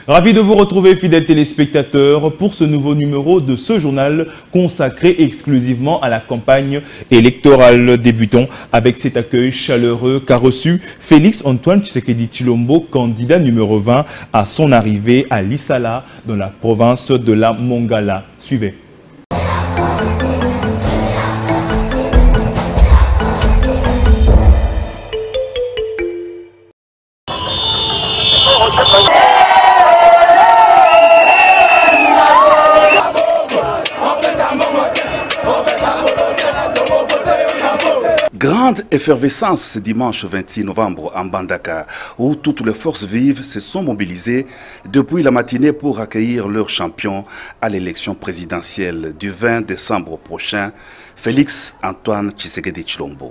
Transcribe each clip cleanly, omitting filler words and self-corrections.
Ravi de vous retrouver, fidèles téléspectateurs, pour ce nouveau numéro de ce journal consacré exclusivement à la campagne électorale. Débutons avec cet accueil chaleureux qu'a reçu Félix-Antoine Tshisekedi Tshilombo, candidat numéro 20 à son arrivée à Lissala, dans la province de la Mongala. Suivez. Grande effervescence ce dimanche 26 novembre en Mbandaka, où toutes les forces vives se sont mobilisées depuis la matinée pour accueillir leur champion à l'élection présidentielle du 20 décembre prochain, Félix-Antoine Tshisekedi Tshilombo.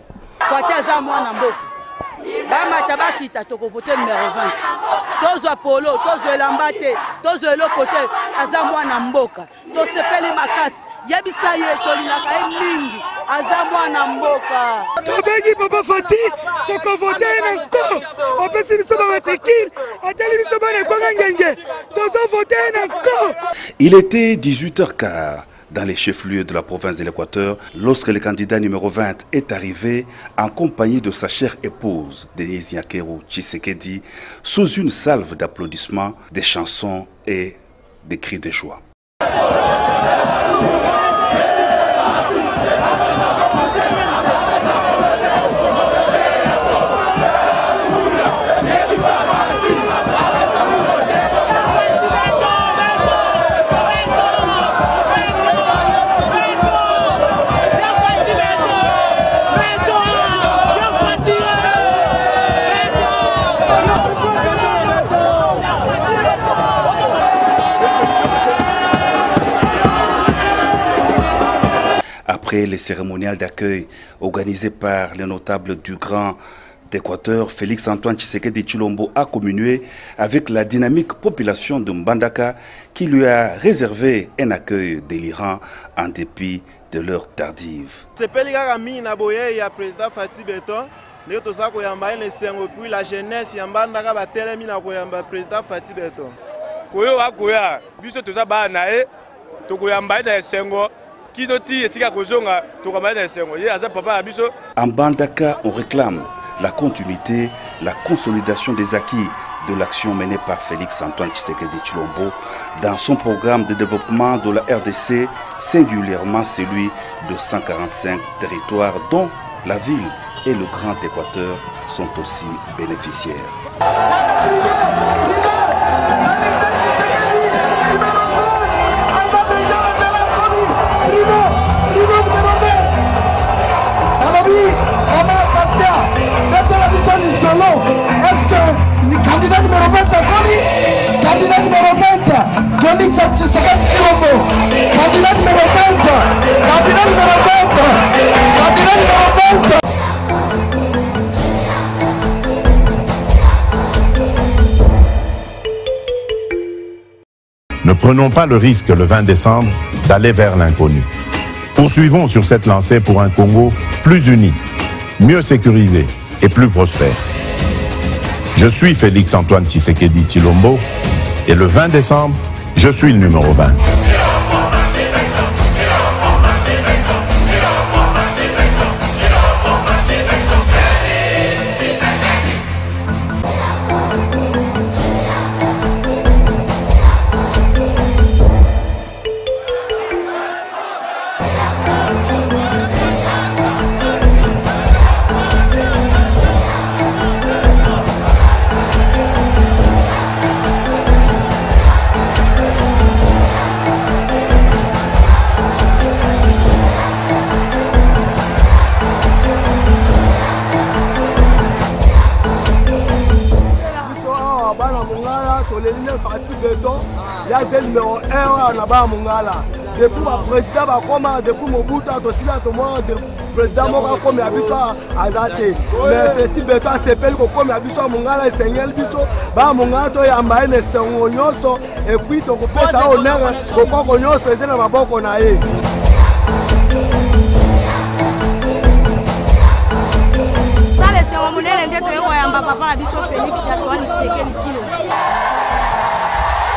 Matabakita toko voter numéro 20. Tozo Apollo, tozo Elambate, tozo Elokote, azamwa na mboka. To sepeli makasi, yebisa ye tolinaka mingi, azamwa na mboka. Tobegi Papa Fati, toko voter na ko. Opesi biso ba matricule, ateli biso ba na kwa ngenge. Tozo voter na ko. Il était 18h15. Dans les chefs-lieux de la province de l'Équateur, lorsque le candidat numéro 20 est arrivé en compagnie de sa chère épouse, Denise Nyakeru Tshisekedi, sous une salve d'applaudissements, des chansons et des cris de joie. Après les cérémoniales d'accueil organisées par les notables du Grand d'Équateur, Félix-Antoine Tshisekedi Tshilombo a communié avec la dynamique population de Mbandaka qui lui a réservé un accueil délirant en dépit de leur tardive. La jeunesse Mbandaka président Fati Beton. En Mbandaka, on réclame la continuité, la consolidation des acquis de l'action menée par Félix-Antoine Tshisekedi Tshilombo dans son programme de développement de la RDC, singulièrement celui de 145 territoires dont la ville et le Grand Équateur sont aussi bénéficiaires. Est-ce que le candidat numéro 20 a candidat numéro 20, Félix Tshisekedi Tshilombo, candidat numéro 20, candidat numéro 20, candidat numéro 20. Ne prenons pas le risque le 20 décembre d'aller vers l'inconnu. Poursuivons sur cette lancée pour un Congo plus uni, mieux sécurisé et plus prospère. Je suis Félix-Antoine Tshisekedi Tshilombo et le 20 décembre, je suis le numéro 20. Numéro 1 là-bas à Mongala. Depuis le président depuis Mobutu, le président Moka comme Abisso a daté. Mais ce type de temps, c'est pas comme Abisso à Mongala et Seigneur Bisso. Bah Mongala, il y a un maïne et et puis on peut ça au nerf, on peut qu'on y ait c'est dans ma boque on a eu. Ça les cérémonies, les deux, papa Abisso Félix, Antoine Tshisekedi Tshilombo.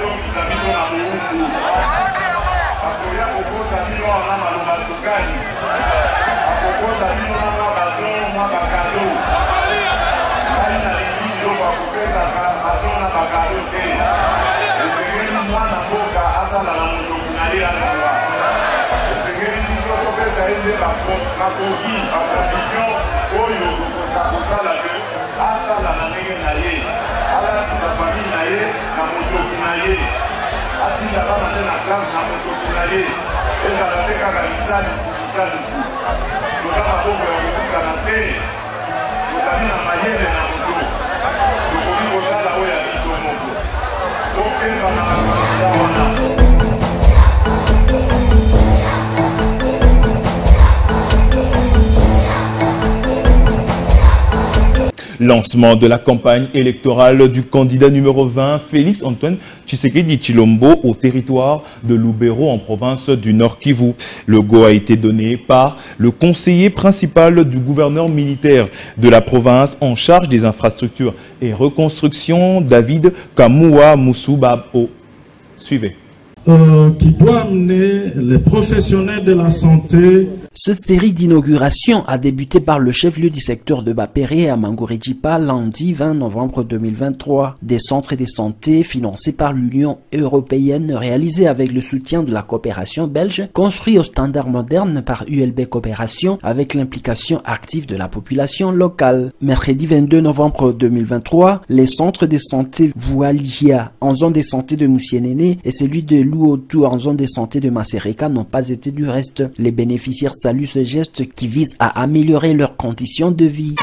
Lancement de la campagne électorale du candidat numéro 20, Félix Antoine Tshisekedi Tshilombo, au territoire de Lubero en province du Nord Kivu. Le go a été donné par le conseiller principal du gouverneur militaire de la province en charge des infrastructures et reconstruction, David Kamua Musubao. Suivez. Qui doit amener les professionnels de la santé. Cette série d'inauguration a débuté par le chef-lieu du secteur de Bapéré à Mangorejipa lundi 20 novembre 2023. Des centres de santé financés par l'Union européenne réalisés avec le soutien de la coopération belge, construits au standard moderne par ULB Coopération avec l'implication active de la population locale. Mercredi 22 novembre 2023, les centres de santé Vualigia en zone de santé de Moussienene et celui de Luotu en zone de santé de Masereka n'ont pas été du reste. Les bénéficiaires saluent ce geste qui vise à améliorer leurs conditions de vie.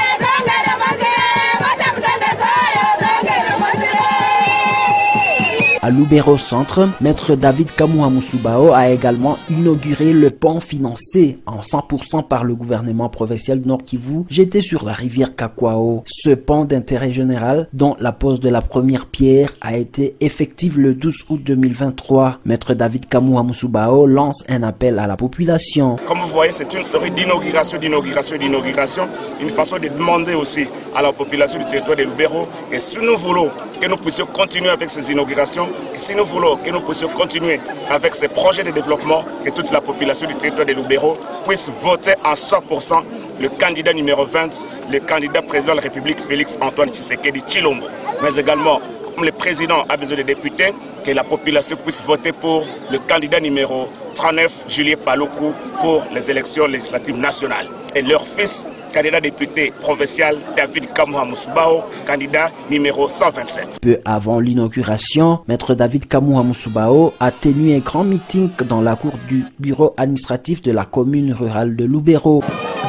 À Lubero Centre, maître David Kamua Musubao a également inauguré le pont financé en 100% par le gouvernement provincial du Nord Kivu, jeté sur la rivière Kakwao. Ce pont d'intérêt général, dont la pose de la première pierre a été effective le 12 août 2023. Maître David Kamua Musubao lance un appel à la population. Comme vous voyez, c'est une série d'inauguration, une façon de demander aussi à la population du territoire de Lubero que si nous voulons que nous puissions continuer avec ces inaugurations, que si nous voulons que nous puissions continuer avec ces projets de développement, que toute la population du territoire de Lubero puisse voter à 100% le candidat numéro 20, le candidat président de la République Félix Antoine Tshisekedi Tshilombo. Mais également, comme le président a besoin de députés, que la population puisse voter pour le candidat numéro 39, Julien Paluku, pour les élections législatives nationales. Et leur fils, candidat député provincial, David Kamua Musubao, candidat numéro 127. Peu avant l'inauguration, maître David Kamua Musubao a tenu un grand meeting dans la cour du bureau administratif de la commune rurale de Lubero.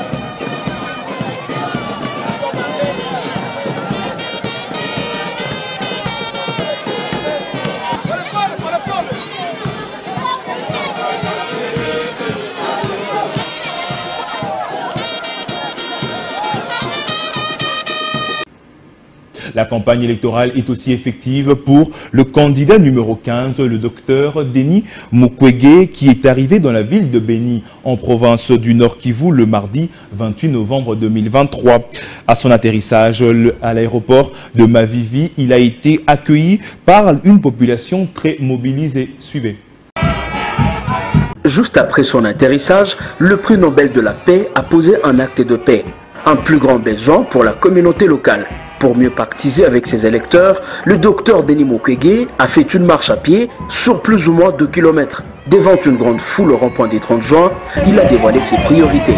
La campagne électorale est aussi effective pour le candidat numéro 15, le docteur Denis Mukwege, qui est arrivé dans la ville de Beni, en province du Nord Kivu, le mardi 28 novembre 2023. À son atterrissage à l'aéroport de Mavivi, il a été accueilli par une population très mobilisée. Suivez. Juste après son atterrissage, le prix Nobel de la paix a posé un acte de paix. Un plus grand besoin pour la communauté locale. Pour mieux pactiser avec ses électeurs, le docteur Denis Mukwege a fait une marche à pied sur plus ou moins 2 km. Devant une grande foule au rond-point des 30 juin, il a dévoilé ses priorités.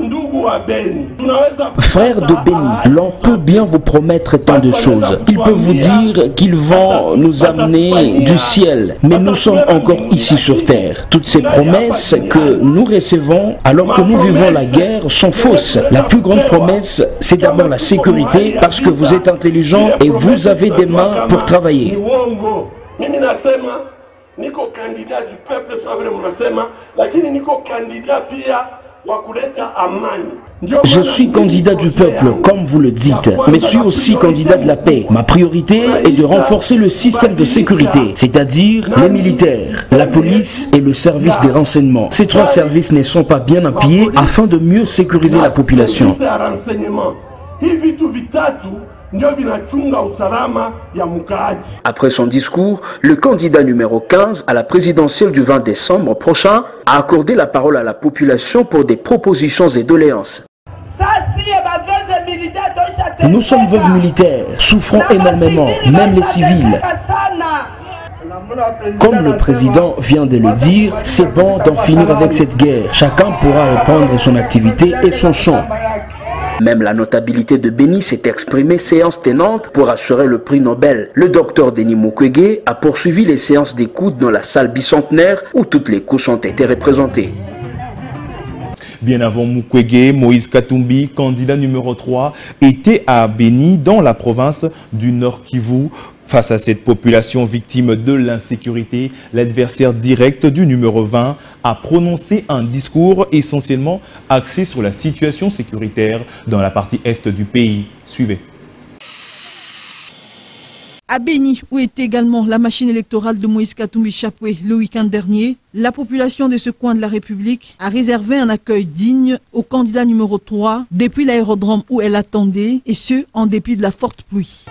Frères de Beni, l'on peut bien vous promettre tant de choses. Ils peuvent vous dire qu'ils vont nous amener du ciel, mais nous sommes encore ici sur terre. Toutes ces promesses que nous recevons alors que nous vivons la guerre sont fausses. La plus grande promesse, c'est d'abord la sécurité parce que vous êtes intelligents et vous avez des mains pour travailler. Niko candidat du peuple sawa vile mnasema, lakini niko candidat pia wa kuleta amani. Je suis candidat du peuple, comme vous le dites, mais je suis aussi candidat de la paix. Ma priorité est de renforcer le système de sécurité, c'est-à-dire les militaires, la police et le service des renseignements. Ces 3 services ne sont pas bien appuyés afin de mieux sécuriser la population. ndio vinachunga usalama ya mkaaji. Après son discours, le candidat numéro 15 à la présidentielle du 20 décembre prochain a accordé la parole à la population pour des propositions et doléances. Nous sommes veuves militaires, souffrons énormément, même les civils. Comme le président vient de le dire, c'est bon d'en finir avec cette guerre. Chacun pourra reprendre son activité et son champ. Même la notabilité de Béni s'est exprimée séance tenante pour assurer le prix Nobel. Le docteur Denis Mukwege a poursuivi les séances d'écoute dans la salle bicentenaire où toutes les couches ont été représentées. Bien avant Mukwege, Moïse Katumbi, candidat numéro 3, était à Béni dans la province du Nord Kivu. Face à cette population victime de l'insécurité, l'adversaire direct du numéro 20 a prononcé un discours essentiellement axé sur la situation sécuritaire dans la partie est du pays. Suivez. À Béni, où était également la machine électorale de Moïse Katumbi Chapwe le week-end dernier, la population de ce coin de la République a réservé un accueil digne au candidat numéro 3 depuis l'aérodrome où elle attendait, et ce, en dépit de la forte pluie.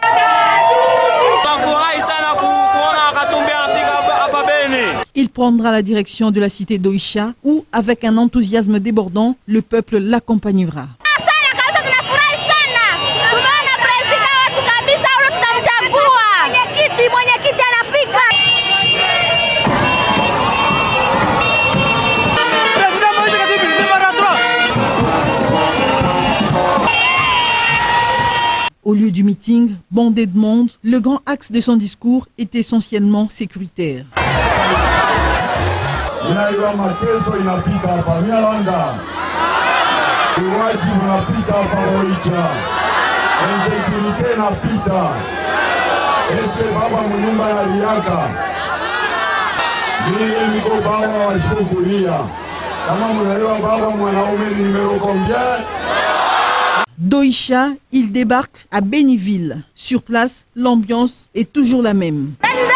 Il prendra la direction de la cité d'Oisha où, avec un enthousiasme débordant, le peuple l'accompagnera. Au lieu du meeting, bondé de monde, le grand axe de son discours est essentiellement sécuritaire. D'Oisha, il débarque à Béniville. Sur place, l'ambiance est toujours la même.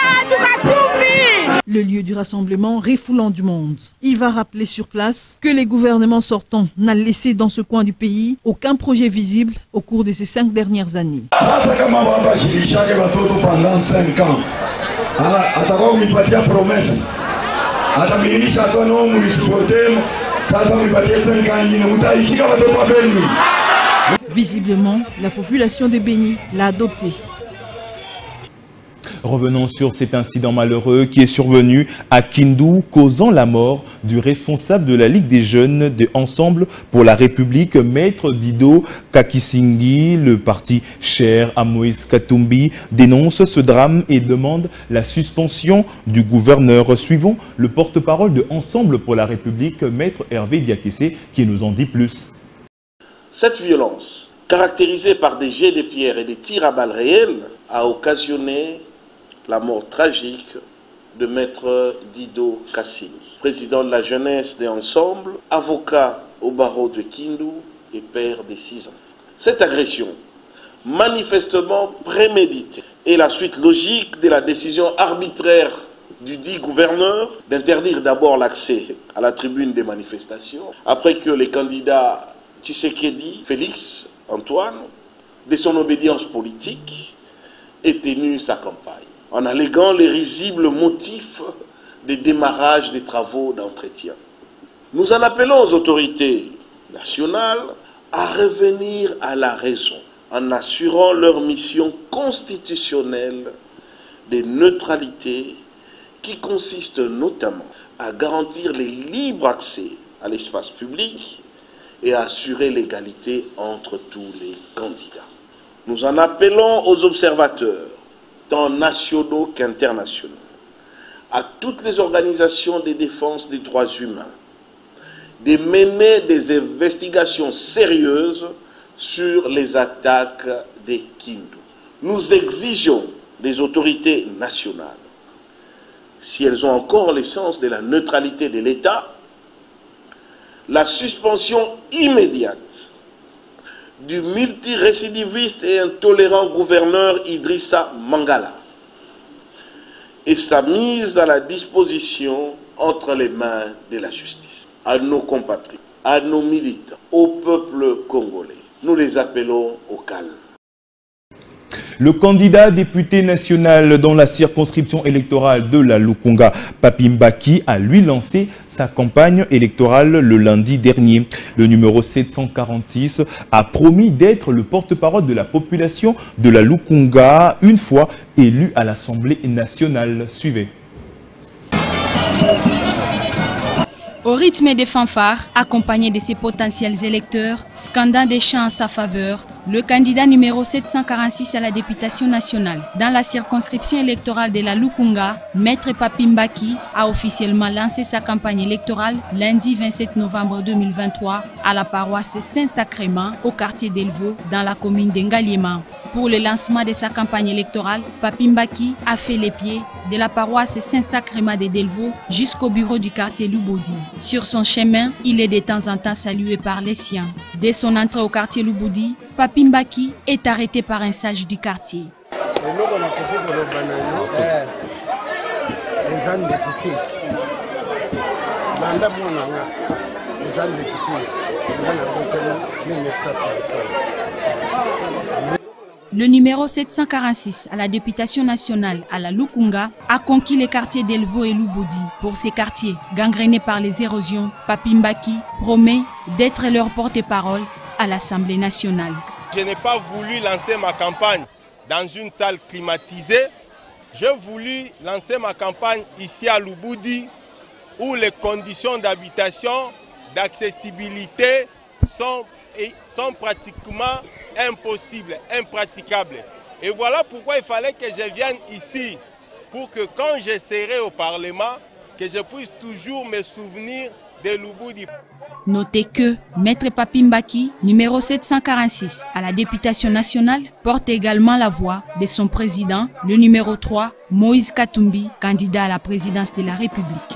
Le lieu du rassemblement refoulant du monde. Il va rappeler sur place que les gouvernements sortants n'ont laissé dans ce coin du pays aucun projet visible au cours de ces 5 dernières années. Pendant 5 ans, visiblement, la population de Béni l'a adopté. Revenons sur cet incident malheureux qui est survenu à Kindu, causant la mort du responsable de la Ligue des jeunes de Ensemble pour la République, Maître Dido Kakisingi. Le parti cher à Moïse Katumbi dénonce ce drame et demande la suspension du gouverneur. Suivons le porte-parole de Ensemble pour la République, Maître Hervé Diakessé, qui nous en dit plus. Cette violence, caractérisée par des jets de pierre et des tirs à balles réelles, a occasionné la mort tragique de Maître Dido Kakisingi, président de la jeunesse des Ensembles, avocat au barreau de Kindu et père des 6 enfants. Cette agression, manifestement préméditée, est la suite logique de la décision arbitraire du dit gouverneur d'interdire d'abord l'accès à la tribune des manifestations, après que les candidats Tshisekedi, Félix, Antoine, de son obédience politique, aient tenu sa campagne, en alléguant les risibles motifs de démarrage des travaux d'entretien. Nous en appelons aux autorités nationales à revenir à la raison, en assurant leur mission constitutionnelle de neutralité qui consiste notamment à garantir le libre accès à l'espace public et à assurer l'égalité entre tous les candidats. Nous en appelons aux observateurs, tant nationaux qu'internationaux, à toutes les organisations de défense des droits humains, de mener des investigations sérieuses sur les attaques des Kindu. Nous exigeons des autorités nationales, si elles ont encore l'essence de la neutralité de l'État, la suspension immédiate du multirécidiviste et intolérant gouverneur Idrissa Mangala et sa mise à la disposition entre les mains de la justice. À nos compatriotes, à nos militants, au peuple congolais, nous les appelons au calme. Le candidat député national dans la circonscription électorale de la Lukunga, Papi Mbaki, a lui lancé sa campagne électorale le lundi dernier. Le numéro 746 a promis d'être le porte-parole de la population de la Lukunga une fois élu à l'Assemblée nationale. Suivez. Au rythme des fanfares, accompagné de ses potentiels électeurs, scandant des chants en sa faveur, le candidat numéro 746 à la députation nationale dans la circonscription électorale de la Lukunga, Maître Papi Mbaki, a officiellement lancé sa campagne électorale lundi 27 novembre 2023 à la paroisse Saint-Sacrement au quartier d'Elvo dans la commune d'Engaliema. Pour le lancement de sa campagne électorale, Papi Mbaki a fait les pieds de la paroisse Saint-Sacrement de Delvaux jusqu'au bureau du quartier Lubodi. Sur son chemin, il est de temps en temps salué par les siens. Dès son entrée au quartier Lubodi, Papi Mbaki est arrêté par un sage du quartier. Le numéro 746 à la députation nationale à la Lukunga a conquis les quartiers d'Elvo et Lubodi. Pour ces quartiers gangrénés par les érosions, Papi Mbaki promet d'être leur porte-parole à l'Assemblée nationale. Je n'ai pas voulu lancer ma campagne dans une salle climatisée. J'ai voulu lancer ma campagne ici à Lubodi où les conditions d'habitation, d'accessibilité sont pratiquement impossibles, impraticables. Et voilà pourquoi il fallait que je vienne ici, pour que quand je serai au Parlement, que je puisse toujours me souvenir de Lubodi. Notez que Maître Papi Mbaki, numéro 746 à la députation nationale, porte également la voix de son président, le numéro 3, Moïse Katumbi, candidat à la présidence de la République.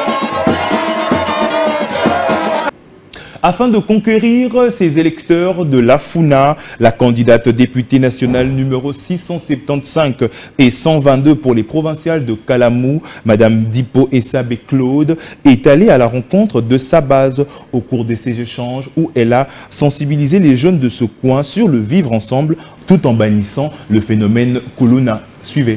Afin de conquérir ses électeurs de la Funa, la candidate députée nationale numéro 675 et 122 pour les provinciales de Kalamou, Madame Dipo Essabe Claude, est allée à la rencontre de sa base au cours de ces échanges où elle a sensibilisé les jeunes de ce coin sur le vivre ensemble tout en bannissant le phénomène Kuluna. Suivez.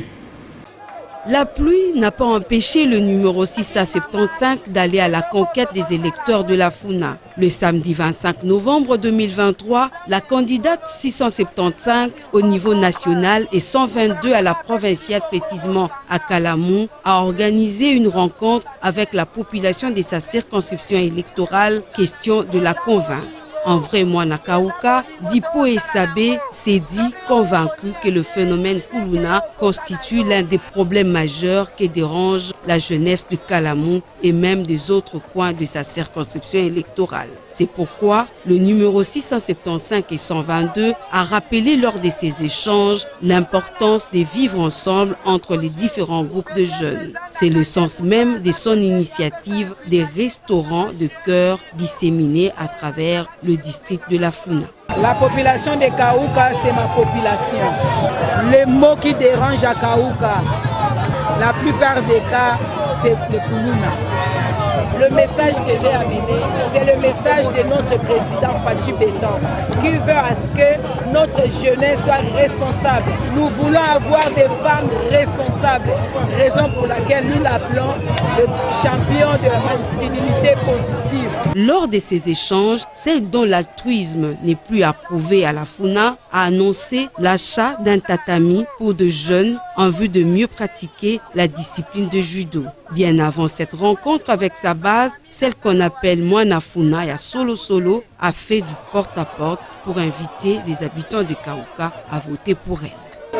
La pluie n'a pas empêché le numéro 675 d'aller à la conquête des électeurs de la Funa. Le samedi 25 novembre 2023, la candidate 675 au niveau national et 122 à la provinciale, précisément à Kalamou, a organisé une rencontre avec la population de sa circonscription électorale, question de la convaincre. En vrai moine Kauka, Dipo Essabe s'est dit convaincu que le phénomène Kuluna constitue l'un des problèmes majeurs qui dérange la jeunesse de Kalamou et même des autres coins de sa circonscription électorale. C'est pourquoi le numéro 675 et 122 a rappelé lors de ces échanges l'importance de vivre ensemble entre les différents groupes de jeunes. C'est le sens même de son initiative des restaurants de cœur disséminés à travers le district de la Funa. La population de Kauka, c'est ma population. Les mots qui dérangent à Kauka, la plupart des cas, c'est le Kuluna. Le message que j'ai amené, c'est le message de notre président Fachi Béton, qui veut à ce que notre jeunesse soit responsable. Nous voulons avoir des femmes responsables, raison pour laquelle nous l'appelons le champion de la masculinité positive. Lors de ces échanges, celle dont l'altruisme n'est plus approuvé à la Funa a annoncé l'achat d'un tatami pour de jeunes en vue de mieux pratiquer la discipline de judo. Bien avant cette rencontre avec sa base, celle qu'on appelle Moana Funa ya Solo a fait du porte-à-porte pour inviter les habitants de Kauka à voter pour elle.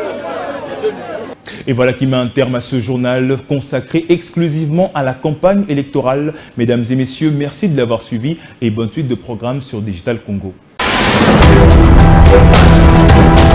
Et voilà qui met un terme à ce journal consacré exclusivement à la campagne électorale. Mesdames et messieurs, merci de l'avoir suivi et bonne suite de programme sur Digital Congo.